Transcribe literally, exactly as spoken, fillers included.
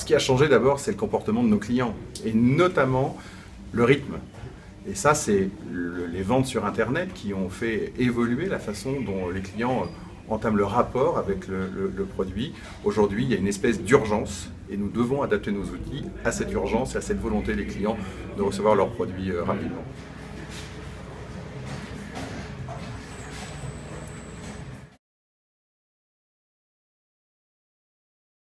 qui a changé d'abord, c'est le comportement de nos clients, et notamment le rythme. Et ça, c'est le, les ventes sur Internet qui ont fait évoluer la façon dont les clients entament le rapport avec le, le, le produit. Aujourd'hui, il y a une espèce d'urgence et nous devons adapter nos outils à cette urgence et à cette volonté des clients de recevoir leurs produits rapidement.